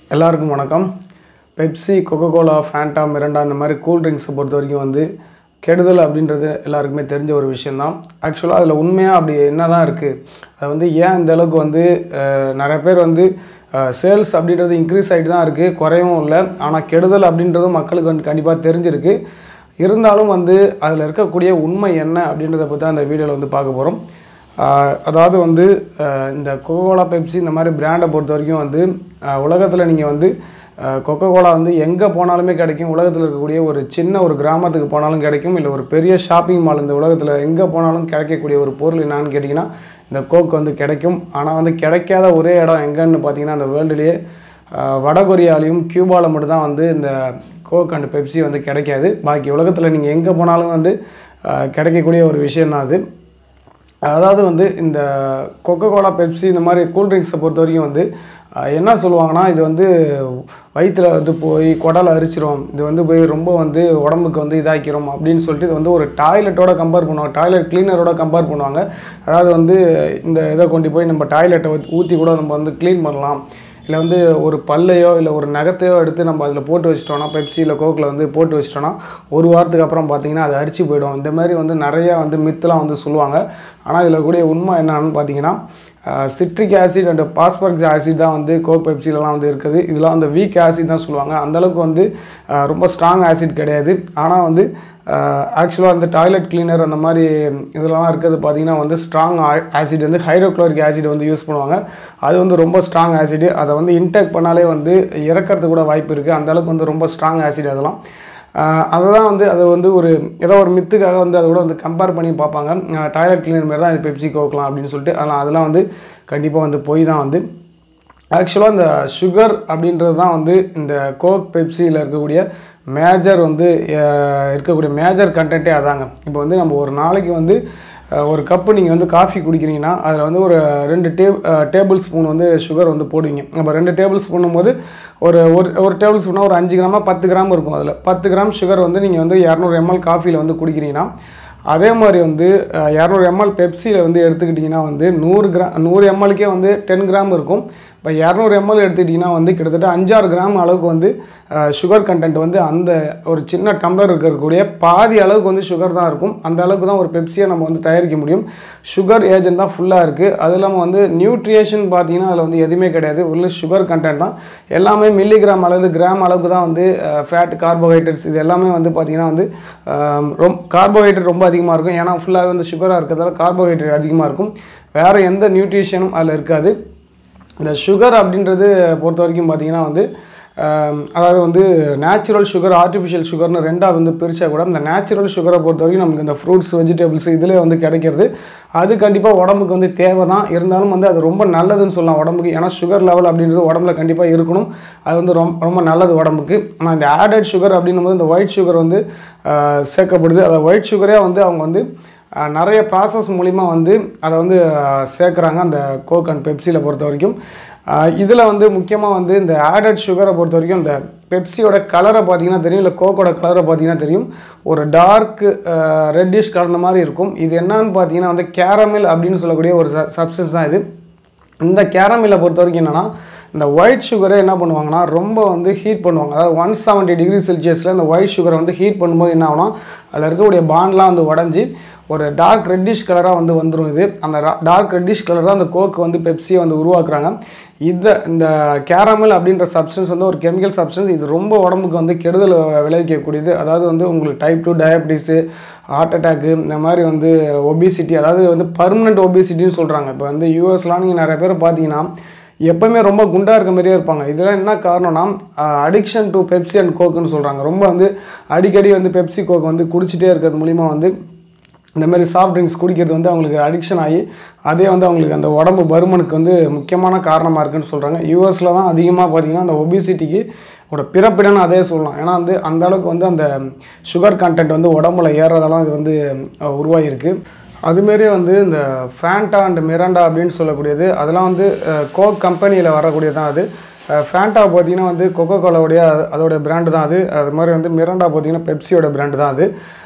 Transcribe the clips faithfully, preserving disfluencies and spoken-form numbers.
எல்லாருக்கும் வணக்கம். Pepsi, Coca Cola, Fanta, மிரண்டா இந்த மாதிரி கூல் ட்ரிங்க்ஸை பொறுத்த வரைக்கும் வந்து கெடுதல் அப்படின்றது எல்லாருக்குமே தெரிஞ்ச ஒரு விஷயந்தான். ஆக்சுவலாக அதில் உண்மையாக அப்படி என்ன தான் இருக்குது, அது வந்து ஏன் இந்த அளவுக்கு வந்து நிறைய பேர் வந்து சேல்ஸ் அப்படின்றது இன்க்ரீஸ் ஆகிட்டு தான் இருக்குது, குறையவும் இல்லை. ஆனால் கெடுதல் அப்படின்றதும் மக்களுக்கு வந்து கண்டிப்பாக தெரிஞ்சிருக்கு. இருந்தாலும் வந்து அதில் இருக்கக்கூடிய உண்மை என்ன அப்படின்றத பற்றி தான் இந்த வீடியோவில் வந்து பார்க்க போகிறோம். அதாவது வந்து இந்த கொக்கோகோலா, பெப்சி இந்த மாதிரி பிராண்டை பொறுத்த வரைக்கும் வந்து உலகத்தில் நீங்கள் வந்து கொக்கோகோலா வந்து எங்கே போனாலுமே கிடைக்கும். உலகத்தில் இருக்கக்கூடிய ஒரு சின்ன ஒரு கிராமத்துக்கு போனாலும் கிடைக்கும், இல்லை ஒரு பெரிய ஷாப்பிங் மால் இந்த உலகத்தில் எங்கே போனாலும் கிடைக்கக்கூடிய ஒரு பொருள் என்னான்னு கேட்டிங்கன்னா இந்த கோக் வந்து கிடைக்கும். ஆனால் வந்து கிடைக்காத ஒரே இடம் எங்கன்னு பார்த்தீங்கன்னா அந்த வேர்ல்டுலேயே வடகொரியாலையும் கியூபாவில் மட்டும்தான் வந்து இந்த கோக் அண்ட் பெப்சி வந்து கிடைக்காது. பாக்கி உலகத்தில் நீங்கள் எங்கே போனாலும் வந்து கிடைக்கக்கூடிய ஒரு விஷயந்தான் அது. அதாவது வந்து இந்த கொக்கோகோலா, பெப்சி இந்த மாதிரி கூல்ட்ரிங்க்ஸை பொறுத்த வரைக்கும் வந்து என்ன சொல்லுவாங்கன்னா, இது வந்து வயிற்றில் வந்து போய் குடலை அரிச்சிரும், இது வந்து போய் ரொம்ப வந்து உடம்புக்கு வந்து இதாக்கிறோம் அப்படின்னு சொல்லிட்டு இது வந்து ஒரு டாய்லெட்டோட கம்பேர் பண்ணுவாங்க, டாய்லெட் கிளீனரோட கம்பேர் பண்ணுவாங்க. அதாவது வந்து இந்த இதை கொண்டு போய் நம்ம டாய்லெட்டை ஊற்றி கூட நம்ம வந்து க்ளீன் பண்ணலாம், இல்லை வந்து ஒரு பல்லையோ இல்லை ஒரு நகத்தையோ எடுத்து நம்ம அதில் போட்டு வச்சிட்டோன்னா, பெப்சி இல்லை கோக்கில் வந்து போட்டு வச்சிட்டோன்னா ஒரு வாரத்துக்கு அப்புறம் பார்த்திங்கன்னா அது அரிச்சு போயிடும். இந்த மாதிரி வந்து நிறையா வந்து மித்தெலாம் வந்து சொல்லுவாங்க. ஆனால் இதில் கூடிய உண்மை என்னன்னு பார்த்தீங்கன்னா citric acid and phosphoric acid தான் வந்து கோக் பெப்சிலலாம் வந்து இருக்குது. இதெல்லாம் வந்து வீக் ஆசிட் தான் சொல்லுவாங்க. அந்தளவுக்கு வந்து ரொம்ப ஸ்ட்ராங் ஆசிட் கிடையாது. ஆனால் வந்து ஆக்சுவலாக அந்த டாய்லெட் கிளீனர் அந்த மாதிரி இதெல்லாம் இருக்கிறது பார்த்திங்கன்னா வந்து ஸ்ட்ராங் ஆசிட் வந்து ஹைட்ரோக்ளோரிக் ஆசிட் வந்து யூஸ் பண்ணுவாங்க. அது வந்து ரொம்ப ஸ்ட்ராங் ஆசிட். அதை வந்து இன்டேக் பண்ணாலே வந்து இறக்கிறதுக்கு கூட வாய்ப்பு இருக்குது. அந்தளவுக்கு வந்து ரொம்ப ஸ்ட்ராங் ஆசிட் அதெல்லாம். அதை தான் வந்து அது வந்து ஒரு ஏதோ ஒரு மித்துக்காக வந்து அதை கூட வந்து கம்பேர் பண்ணி பார்ப்பாங்க. டாய்லெட் கிளீனர் மாதிரி தான் இது பெப்சி கோக்கலாம் அப்படின்னு சொல்லிட்டு. ஆனால் அதெல்லாம் வந்து கண்டிப்பாக வந்து போய் தான் வந்து ஆக்சுவலாக இந்த சுகர் அப்படின்றது தான் வந்து இந்த கோக் பெப்சியில் இருக்கக்கூடிய மேஜர் வந்து இருக்கக்கூடிய மேஜர் கண்டென்ட்டே அதாங்க. இப்போ வந்து நம்ம ஒரு நாளைக்கு வந்து ஒரு கப்பு நீங்கள் வந்து காஃபி குடிக்கிறீங்கன்னா அதில் வந்து ஒரு ரெண்டு டே டேபிள் ஸ்பூன் வந்து சுகர் வந்து போடுவீங்க. அப்போ ரெண்டு டேபிள் ஸ்பூனும் போது ஒரு ஒரு டேபிள் ஸ்பூனாக ஒரு அஞ்சு கிராமாக பத்து கிராம் இருக்கும். அதில் பத்து கிராம் சுகர் வந்து நீங்கள் வந்து இரநூறு எம்எல் காஃபியில் வந்து குடிக்கிறீங்கன்னா, அதே மாதிரி வந்து இரநூறு எம்எல் பெப்சியில் வந்து எடுத்துக்கிட்டிங்கன்னா வந்து நூறு கிராம் நூறு எம்எல்க்கே வந்து டென் கிராம் இருக்கும். இப்போ இரநூறு எம்எல் எடுத்துக்கிட்டிங்கன்னா வந்து கிட்டத்தட்ட அஞ்சாறு கிராம் அளவுக்கு வந்து சுகர் கண்டென்ட் வந்து அந்த ஒரு சின்ன டம்ளர் இருக்கக்கூடிய பாதி அளவுக்கு வந்து சுகர் தான் இருக்கும். அந்த அளவுக்கு தான் ஒரு பெப்சியை நம்ம வந்து தயாரிக்க முடியும். சுகர் ஏஜென்ட் தான் ஃபுல்லாக இருக்குது. அது இல்லாமல் வந்து நியூட்ரிஷன் பார்த்தீங்கன்னா அதில் வந்து எதுவுமே கிடையாது, உள்ள சுகர் கண்டென்ட் தான். எல்லாமே மில்லிகிராம் அளவு கிராம் அளவுக்கு தான் வந்து ஃபேட், கார்போஹைட்ரேட்ஸ் இது எல்லாமே வந்து பார்த்திங்கன்னா வந்து ரொம்ப கார்போஹைட்ரேட் ரொம்ப அதிகமாக இருக்கும். ஏன்னா ஃபுல்லாகவே வந்து சுகராக இருக்கிறதால கார்போஹைட்ரேட் அதிகமாக இருக்கும். வேறு எந்த நியூட்ரிஷனும் அதில் இருக்காது. இந்த சுகர் அப்படின்றது பொறுத்த வரைக்கும் பார்த்திங்கன்னா வந்து அதாவது வந்து நேச்சுரல் சுகர், ஆர்டிஃபிஷியல் சுகர்னு ரெண்டாக வந்து பிரித்தா கூட இந்த நேச்சுரல் சுகரை பொறுத்த வரைக்கும் நமக்கு இந்த ஃப்ரூட்ஸ், வெஜிடபிள்ஸ் இதில் வந்து கிடைக்கிறது. அது கண்டிப்பாக உடம்புக்கு வந்து தேவை தான். இருந்தாலும் வந்து அது ரொம்ப நல்லதுன்னு சொல்லலாம் உடம்புக்கு. ஏன்னா சுகர் லெவல் அப்படின்றது உடம்புல கண்டிப்பாக இருக்கணும். அது வந்து ரொம்ப ரொம்ப நல்லது உடம்புக்கு. ஆனால் இந்த ஆடட் சுகர் அப்படின்னும் போது இந்த ஒயிட் சுகர் வந்து சேர்க்கப்படுது. அதை ஒயிட் சுகரே வந்து அவங்க வந்து நிறைய ப்ராசஸ் மூலிமா வந்து அதை வந்து சேர்க்குறாங்க அந்த கோக் அண்ட் பெப்சியில் பொறுத்த வரைக்கும். இதில் வந்து முக்கியமாக வந்து இந்த ஆடட் சுகரை பொறுத்த வரைக்கும் இந்த பெப்சியோட கலரை பார்த்திங்கன்னா தெரியும், இல்லை கோக்கோட கலரை பார்த்திங்கன்னா தெரியும், ஒரு டார்க் ரெட்டிஷ் கலந்த மாதிரி இருக்கும். இது என்னன்னு பார்த்தீங்கன்னா வந்து கேரமில் அப்படின்னு சொல்லக்கூடிய ஒரு சப்ஸ்டன்ஸ் தான் இது. இந்த கேரமிலை பொறுத்த வரைக்கும் என்னென்னா இந்த ஒயிட் சுகரை என்ன பண்ணுவாங்கன்னா ரொம்ப வந்து ஹீட் பண்ணுவாங்க. அதாவது ஒன் செவன்ட்டி டிகிரி செல்சியஸில் இந்த ஒயிட் சுகரை வந்து ஹீட் பண்ணும்போது என்ன ஆகும்னா அதில் இருக்கக்கூடிய பாண்ட்லாம் வந்து உடஞ்சி ஒரு டார்க் ரெட்டிஷ் கலராக வந்து வந்துடும். இது அந்த டார்க் ரெட்டிஷ் கலர் தான் அந்த கோக்கு வந்து பெப்சியை வந்து உருவாக்குறாங்க. இதை இந்த கேரமல் அப்படின்ற சப்ஸ்டன்ஸ் வந்து ஒரு கெமிக்கல் சப்ஸ்டன்ஸ். இது ரொம்ப உடம்புக்கு வந்து கெடுதல் விளைவிக்கக்கூடியது. அதாவது வந்து உங்களுக்கு type two diabetes, heart attack, இந்த மாதிரி வந்து ஒபிசிட்டி, அதாவது வந்து பர்மனெண்ட் ஒபிசிட்டின்னு சொல்கிறாங்க. இப்போ வந்து யூஎஸ்லாம் நீங்கள் நிறைய பேர் பார்த்தீங்கன்னா எப்போவுமே ரொம்ப குண்டாக இருக்க மாதிரியே இருப்பாங்க. இதெல்லாம் என்ன காரணம்னா அடிக்ஷன் டு பெப்சி அண்ட் கோக்குன்னு சொல்கிறாங்க. ரொம்ப வந்து அடிக்கடி வந்து பெப்சி கோக் வந்து குடிச்சிட்டே இருக்கிறது மூலிமா வந்து இந்த மாதிரி சாஃப்ட் ட்ரிங்க்ஸ் குடிக்கிறது வந்து அவங்களுக்கு அடிக்ஷன் ஆகி அதே வந்து அவங்களுக்கு அந்த உடம்பு பருமனுக்கு வந்து முக்கியமான காரணமாக இருக்குன்னு சொல்கிறாங்க. யூஎஸில் தான் அதிகமாக பார்த்திங்கன்னா அந்த ஒபிசிட்டிக்கு ஒரு பிறப்பிடன்னு அதே சொல்லலாம். ஏன்னா வந்து அந்த அளவுக்கு வந்து அந்த சுகர் கண்டென்ட் வந்து உடம்புல ஏறதெல்லாம் இது வந்து உருவாகிருக்கு. அதுமாரி வந்து இந்த ஃபேண்டா அண்ட் மிரண்டா அப்படின்னு சொல்லக்கூடியது அதெல்லாம் வந்து கோக் கம்பெனியில் வரக்கூடியது தான். அது ஃபேண்டா பார்த்திங்கன்னா வந்து கொக்கோகோலாவுடைய அதோடைய பிராண்டு தான் அது. அது மாதிரி வந்து மிரண்டா பார்த்திங்கன்னா பெப்சியோட பிராண்டு தான் அது.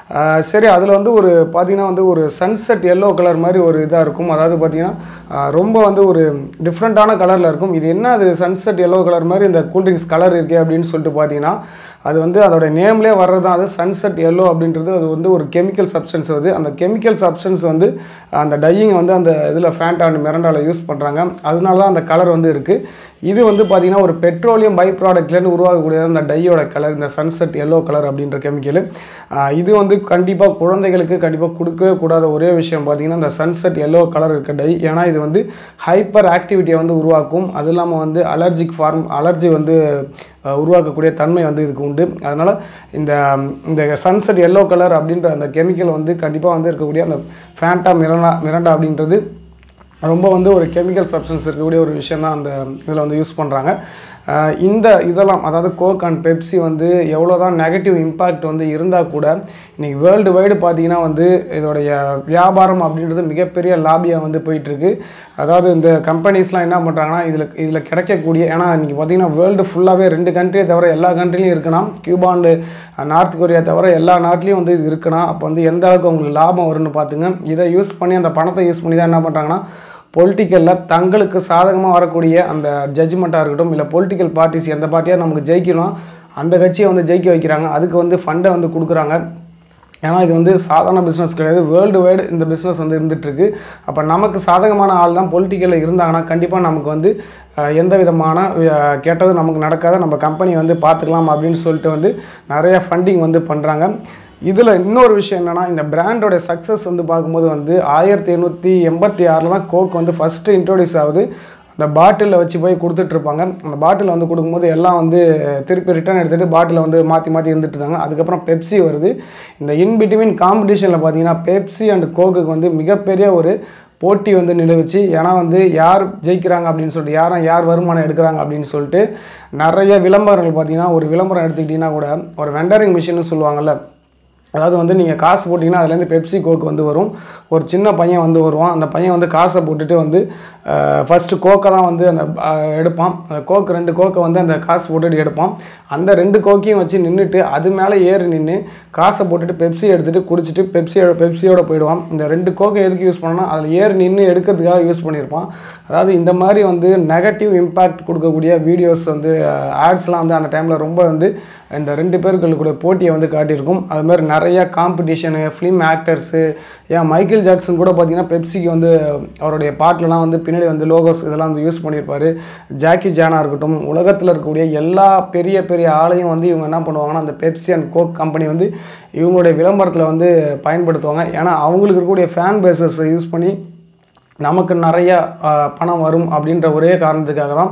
சரி, அதில் வந்து ஒரு பார்த்தீங்கன்னா வந்து ஒரு சன்செட் எல்லோ கலர் மாதிரி ஒரு இதாக இருக்கும். அதாவது பார்த்தீங்கன்னா ரொம்ப வந்து ஒரு டிஃப்ரெண்ட்டான கலரில் இருக்கும். இது என்ன அது சன்செட் எல்லோ கலர் மாதிரி இந்த கூல்ட்ரிங்க்ஸ் கலர் இருக்கே அப்படின்னு சொல்லிட்டு பார்த்தீங்கன்னா, அது வந்து அதோடய நேம்லேயே வர்றது தான். அது சன்செட் எல்லோ அப்படின்றது அது வந்து ஒரு கெமிக்கல் சப்ஸ்டன்ஸ். அது அந்த கெமிக்கல் சப்ஸ்டன்ஸ் வந்து அந்த டையிங் வந்து அந்த இதில் ஃபேண்டா அண்ட் மிரண்டாவில் யூஸ் பண்ணுறாங்க. அதனால தான் அந்த கலர் வந்து இருக்குது. இது வந்து பார்த்திங்கன்னா ஒரு பெட்ரோலியம் பை ப்ராடக்ட்லேருந்து உருவாகக்கூடிய அந்த டையோட கலர், இந்த சன்செட் எல்லோ கலர் அப்படின்ற கெமிக்கல். இது வந்து கண்டிப்பாக குழந்தைகளுக்கு கண்டிப்பாக கொடுக்கவே கூடாத ஒரே விஷயம் பார்த்திங்கன்னா இந்த சன்செட் எல்லோ கலர் இருக்க டை. ஏன்னா இது வந்து ஹைப்பர் ஆக்டிவிட்டியை வந்து உருவாக்கும். அது இல்லாமல் வந்து அலர்ஜிக் ஃபார்ம் அலர்ஜி வந்து உருவாக்கக்கூடிய தன்மை வந்து இதுக்கு உண்டு. அதனால் இந்த இந்த சன்செட் எல்லோ கலர் அப்படின்ற அந்த கெமிக்கல் வந்து கண்டிப்பாக வந்து இருக்கக்கூடிய அந்த ஃபேண்டா மிரண்டா மிரண்டா அப்படின்றது ரொம்ப வந்து ஒரு கெமிக்கல் சப்ஸ்டன்ஸ் இருக்கக்கூடிய ஒரு விஷயம் தான் அந்த இதில் வந்து யூஸ் பண்ணுறாங்க. இந்த இதெல்லாம் அதாவது கோக் அண்ட் பெப்சி வந்து எவ்வளோ தான் நெகட்டிவ் இம்பேக்ட் வந்து இருந்தால் கூட இன்றைக்கி வேர்ல்டு வைடு பார்த்திங்கன்னா வந்து இதோடைய வியாபாரம் அப்படின்றது மிகப்பெரிய லாபியாக வந்து போயிட்டுருக்கு. அதாவது இந்த கம்பெனிஸ்லாம் என்ன பண்ணுறாங்கன்னா இதில் இதில் கிடைக்கக்கூடிய, ஏன்னா இன்றைக்கி பார்த்திங்கன்னா வேர்ல்டு ஃபுல்லாகவே ரெண்டு கண்ட்ரியை தவிர எல்லா கண்ட்ரிலையும் இருக்குன்னா, கியூபா அண்டு நார்த் கொரியா தவிர எல்லா நாட்டிலையும் வந்து இது இருக்குன்னா, அப்போ வந்து எந்த அளவுக்கு அவங்களுக்கு லாபம் வரும்னு பார்த்துங்க. இதை யூஸ் பண்ணி அந்த பணத்தை யூஸ் பண்ணி தான் என்ன பண்ணுறாங்கன்னா பொலிட்டிக்கலில் தங்களுக்கு சாதகமாக வரக்கூடிய அந்த ஜட்ஜ்மெண்ட்டாக இருக்கட்டும், இல்லை பொலிட்டிக்கல் பார்ட்டிஸ் எந்த பார்ட்டியாக நமக்கு ஜெயிக்கணும் அந்த கட்சியை வந்து ஜெயிக்க வைக்கிறாங்க. அதுக்கு வந்து ஃபண்டை வந்து கொடுக்குறாங்க. ஏன்னா இது வந்து சாதாரண பிஸ்னஸ் கிடையாது, வேர்ல்டு வைடு இந்த பிஸ்னஸ் வந்து இருந்துகிட்ருக்கு. அப்போ நமக்கு சாதகமான ஆள் தான் பொலிட்டிக்கலில் இருந்தாங்கன்னா கண்டிப்பாக நமக்கு வந்து எந்த விதமான கெட்டதும் நமக்கு நடக்காத, நம்ம கம்பெனி வந்து பார்த்துக்கலாம் அப்படின்னு சொல்லிட்டு வந்து நிறைய ஃபண்டிங் வந்து பண்ணுறாங்க. இதில் இன்னொரு விஷயம் என்னென்னா, இந்த பிராண்டோட சக்ஸஸ் வந்து பார்க்கும்போது வந்து ஆயிரத்தி எண்ணூற்றி எண்பத்தி ஆறில் தான் கோக் வந்து ஃபஸ்ட்டு இன்ட்ரோடியூஸ் ஆகுது. அந்த பாட்டிலில் வச்சு போய் கொடுத்துட்ருப்பாங்க. அந்த பாட்டில் வந்து கொடுக்கும்போது எல்லாம் வந்து திருப்பி ரிட்டர்ன் எடுத்துகிட்டு பாட்டிலை வந்து மாற்றி மாற்றி இருந்துட்டு இருந்தாங்க. அதுக்கப்புறம் பெப்சி வருது. இந்த இன்பிட்வீன் காம்படிஷனில் பார்த்தீங்கன்னா பெப்சி அண்ட் கோக்குக்கு வந்து மிகப்பெரிய ஒரு போட்டி வந்து நிலவுச்சு. ஏன்னா வந்து யார் ஜெயிக்கிறாங்க அப்படின்னு சொல்லிட்டு, யாரும் யார் வருமானம் எடுக்கிறாங்க அப்படின்னு சொல்லிட்டு நிறைய விளம்பரங்கள் பார்த்தீங்கன்னா, ஒரு விளம்பரம் எடுத்துக்கிட்டிங்கன்னா கூட ஒரு வெண்டரிங் மிஷின்னு சொல்லுவாங்கள்ல, அதாவது வந்து நீங்கள் காசு போட்டிங்கன்னா அதுலேருந்து பெப்சி கோக் வந்து வரும். ஒரு சின்ன பையன் வந்து வருவான். அந்த பையன் வந்து காசை போட்டுட்டு வந்து ஃபஸ்ட்டு கோக்கை தான் வந்து அந்த எடுப்பான். அந்த கோக்கு ரெண்டு கோக்கை வந்து அந்த காசு போட்டுட்டு எடுப்பான். அந்த ரெண்டு கோக்கையும் வச்சு நின்றுட்டு அது மேலே ஏறி நின்று காசை போட்டுட்டு பெப்சி எடுத்துகிட்டு குடிச்சிட்டு பெப்சியோட பெப்சியோட போயிடுவான். இந்த ரெண்டு கோக்கை எதுக்கு யூஸ் பண்ணோன்னா அதில் ஏறி நின்று எடுக்கிறதுக்காக யூஸ் பண்ணியிருப்பான். அதாவது இந்த மாதிரி வந்து நெகட்டிவ் இம்பேக்ட் கொடுக்கக்கூடிய வீடியோஸ் வந்து ஆட்ஸ்லாம் வந்து அந்த டைமில் ரொம்ப வந்து இந்த ரெண்டு பேர்களுக்குடைய போட்டியை வந்து காட்டியிருக்கும். அதுமாதிரி நிறையா காம்படிஷனு, ஃபிலிம் ஆக்டர்ஸு, ஏன் மைக்கேல் ஜாக்சன் கூட பார்த்திங்கன்னா பெப்சிக்கு வந்து அவருடைய பாட்டிலலாம் வந்து பின்னாடி வந்து லோகோஸ் இதெல்லாம் வந்து யூஸ் பண்ணியிருப்பார். ஜாக்கி ஜானாக இருக்கட்டும், உலகத்தில் இருக்கக்கூடிய எல்லா பெரிய பெரிய ஆளையும் வந்து இவங்க என்ன பண்ணுவாங்கன்னா அந்த பெப்சி அண்ட் கோக் கம்பெனி வந்து இவங்களுடைய விளம்பரத்தில் வந்து பயன்படுத்துவாங்க. ஏன்னா அவங்களுக்கு இருக்கக்கூடிய ஃபேன் பேஸஸை யூஸ் பண்ணி நமக்கு நிறைய பணம் வரும் அப்படின்ற ஒரே காரணத்துக்காக தான்.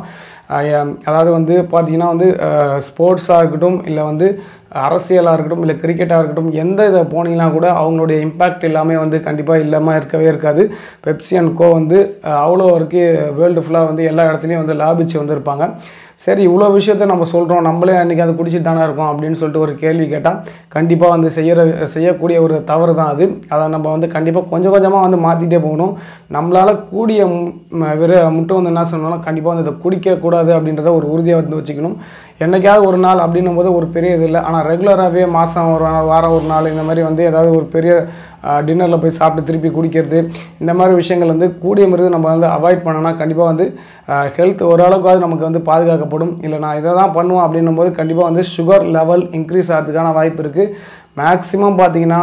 அதாவது வந்து பார்த்திங்கன்னா வந்து ஸ்போர்ட்ஸாக இருக்கட்டும், இல்லை வந்து அரசியலாக இருக்கட்டும், இல்லை கிரிக்கெட்டாக இருக்கட்டும், எந்த இதை போனீங்கன்னா கூட அவங்களுடைய இம்பேக்ட் எல்லாமே வந்து கண்டிப்பாக இல்லாமல் இருக்கவே இருக்காது. பெப்சி அண்ட் கோ வந்து அவ்வளோ வரைக்கும் வேர்ல்டு ஃபுல்லாக வந்து எல்லா இடத்துலையும் வந்து லாபிச்சு வந்துருப்பாங்க. சரி, இவ்வளோ விஷயத்த நம்ம சொல்கிறோம், நம்மளே அன்றைக்கி அதை குடிச்சிட்டு தானே இருக்கோம் அப்படின்னு சொல்லிட்டு ஒரு கேள்வி கேட்டால் கண்டிப்பாக வந்து செய்கிற செய்யக்கூடிய ஒரு தவறு தான் அது. அதை நம்ம வந்து கண்டிப்பாக கொஞ்சம் கொஞ்சமாக வந்து மாற்றிட்டே போகணும். நம்மளால் கூடிய விர மட்டும் வந்து என்ன சொன்னாலும் கண்டிப்பாக வந்து இதை குடிக்கக்கூடாது அப்படின்றத ஒரு உறுதியாக வந்து வச்சுக்கணும். என்றைக்காவது ஒரு நாள் அப்படின்னும் போது ஒரு பெரிய இது இல்லை. ஆனால் ரெகுலராகவே மாதம் ஒரு வாரம் ஒரு நாள் இந்த மாதிரி வந்து ஏதாவது ஒரு பெரிய டின்னரில் போய் சாப்பிட்டு திருப்பி குடிக்கிறது, இந்த மாதிரி விஷயங்கள் வந்து கூடிய மிருது நம்ம வந்து அவாய்ட் பண்ணோன்னா கண்டிப்பாக வந்து ஹெல்த் ஓரளவுக்காவது நமக்கு வந்து பாதுகாக்கப்படும். இல்லை நான் இதை தான் பண்ணுவோம் அப்படின்னும் போது கண்டிப்பாக வந்து சுகர் லெவல் இன்க்ரீஸ் ஆகிறதுக்கான வாய்ப்பு இருக்குது. மேக்ஸிமம் பார்த்திங்கன்னா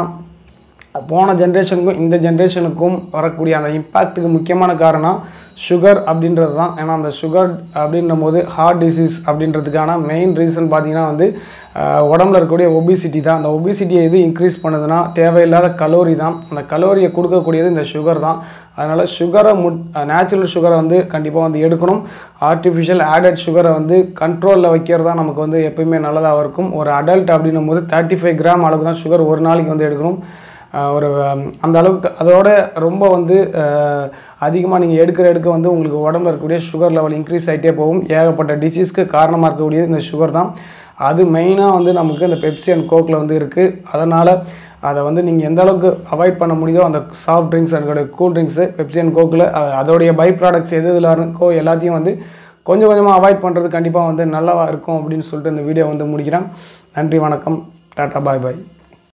போன ஜென்ரேஷனுக்கும் இந்த ஜென்ரேஷனுக்கும் வரக்கூடிய அந்த இம்பேக்ட்டுக்கு முக்கியமான காரணம் சுகர் அப்படின்றது தான். ஏன்னா அந்த சுகர் அப்படின்னும் போது ஹார்ட் டிசீஸ் அப்படின்றதுக்கான மெயின் ரீசன் பார்த்திங்கன்னா வந்து உடம்புல இருக்கக்கூடிய ஒபிசிட்டி தான். அந்த ஒபிசிட்டியை எது இன்க்ரீஸ் பண்ணுதுன்னா தேவையில்லாத கலோரி தான். அந்த கலோரியை கொடுக்கக்கூடியது இந்த சுகர் தான். அதனால் சுகரை முட் நேச்சுரல் சுகரை வந்து கண்டிப்பாக வந்து எடுக்கணும். ஆர்டிஃபிஷியல் ஆடட் சுகரை வந்து கண்ட்ரோலில் வைக்கிறது தான் நமக்கு வந்து எப்போயுமே நல்லதாக இருக்கும். ஒரு அடல்ட் அப்படின்னும் போது தேர்ட்டி ஃபைவ் கிராம் அளவுக்கு தான் சுகர் ஒரு நாளைக்கு வந்து எடுக்கணும். ஒரு அந்த அளவுக்கு அதோட ரொம்ப வந்து அதிகமாக நீங்கள் எடுக்கிற எடுக்க வந்து உங்களுக்கு உடம்புல இருக்கக்கூடிய சுகர் லெவல் இன்க்ரீஸ் ஆகிட்டே போகும். ஏகப்பட்ட டிசீஸ்க்கு காரணமாக இருக்கக்கூடியது இந்த சுகர் தான். அது மெயினாக வந்து நமக்கு இந்த பெப்சி அண்ட் கோக்கில் வந்து இருக்குது. அதனால் அதை வந்து நீங்கள் எந்த அளவுக்கு அவாய்ட் பண்ண முடியுதோ அந்த சாஃப்ட் ட்ரிங்க்ஸ் அதோடைய கூல் ட்ரிங்க்ஸு பெப்சி அண்ட் கோக்கில் அதோடைய பை ப்ராடக்ட்ஸ் எது இதில் இருக்கோ எல்லாத்தையும் வந்து கொஞ்சம் கொஞ்சமாக அவாய்ட் பண்ணுறது கண்டிப்பாக வந்து நல்லாவாக இருக்கும் அப்படின்னு சொல்லிட்டு இந்த வீடியோ வந்து முடிக்கிறேன். நன்றி, வணக்கம், டாட்டா, பாய் பாய்.